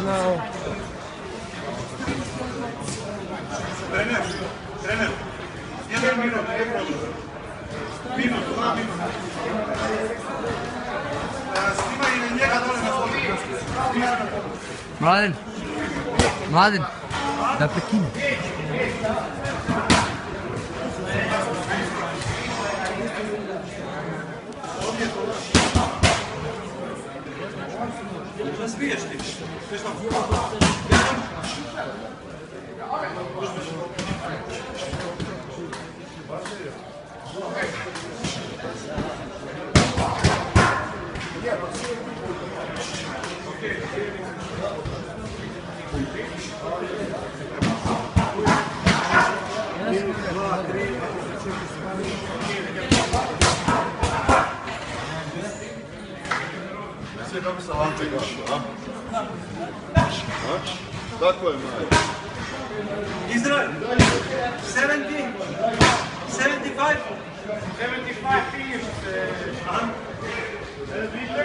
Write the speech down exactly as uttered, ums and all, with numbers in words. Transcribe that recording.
now. Trener, trener, jedan minut, nije problem. Minut, dva minuta. Snima i na njega dole na stolu. Mladen, Mladen, da prekine. Razbiješ ti. Sve kako sam vam čekao, a? Tako je, maj. Izrael, seventy, seventy-five, seventy-five finish.